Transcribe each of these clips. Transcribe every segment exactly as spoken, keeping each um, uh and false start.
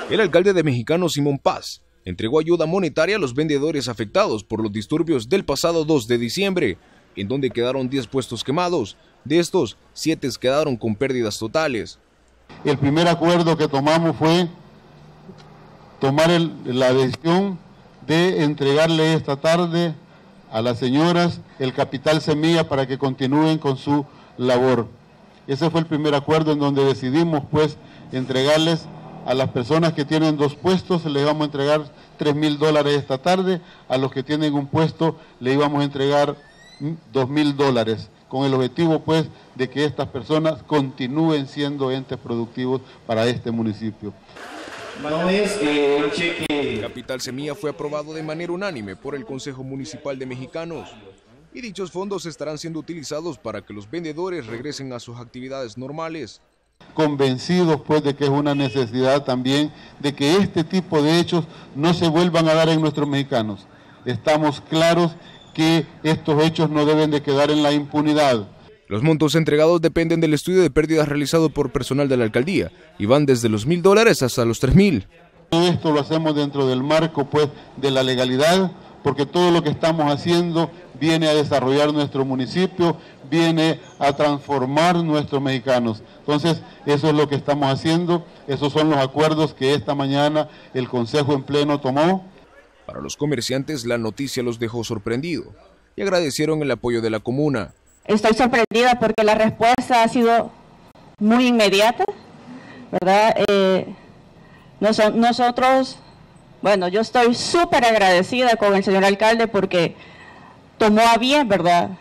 El alcalde de Mexicano, Simón Paz, entregó ayuda monetaria a los vendedores afectados por los disturbios del pasado dos de diciembre, en donde quedaron diez puestos quemados. De estos, siete quedaron con pérdidas totales. El primer acuerdo que tomamos fue tomar el, la decisión de entregarle esta tarde a las señoras el capital semilla para que continúen con su labor. Ese fue el primer acuerdo en donde decidimos pues entregarles a las personas que tienen dos puestos, les vamos a entregar tres mil dólares esta tarde, a los que tienen un puesto le íbamos a entregar dos mil dólares, con el objetivo pues de que estas personas continúen siendo entes productivos para este municipio. No es eh, un cheque. El capital semilla fue aprobado de manera unánime por el Consejo Municipal de Mexicanos y dichos fondos estarán siendo utilizados para que los vendedores regresen a sus actividades normales. Convencidos pues de que es una necesidad también de que este tipo de hechos no se vuelvan a dar en nuestros mexicanos. Estamos claros que estos hechos no deben de quedar en la impunidad. Los montos entregados dependen del estudio de pérdidas realizado por personal de la alcaldía y van desde los mil dólares hasta los tres mil. Todo esto lo hacemos dentro del marco pues de la legalidad, porque todo lo que estamos haciendo viene a desarrollar nuestro municipio, viene a transformar nuestros mexicanos. Entonces, eso es lo que estamos haciendo, esos son los acuerdos que esta mañana el Consejo en pleno tomó. Para los comerciantes, la noticia los dejó sorprendidos y agradecieron el apoyo de la comuna. Estoy sorprendida porque la respuesta ha sido muy inmediata, ¿verdad? Eh, nos, nosotros, bueno, yo estoy súper agradecida con el señor alcalde porque tomó a bien, ¿verdad?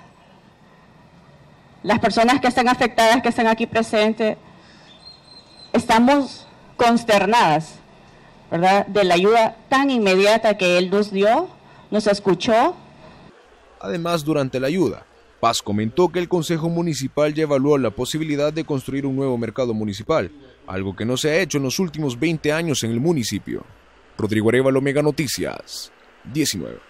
Las personas que están afectadas, que están aquí presentes, estamos consternadas, ¿verdad? De la ayuda tan inmediata que él nos dio, nos escuchó. Además, durante la ayuda, Paz comentó que el Consejo Municipal ya evaluó la posibilidad de construir un nuevo mercado municipal, algo que no se ha hecho en los últimos veinte años en el municipio. Rodrigo Arévalo, Mega Noticias, diecinueve.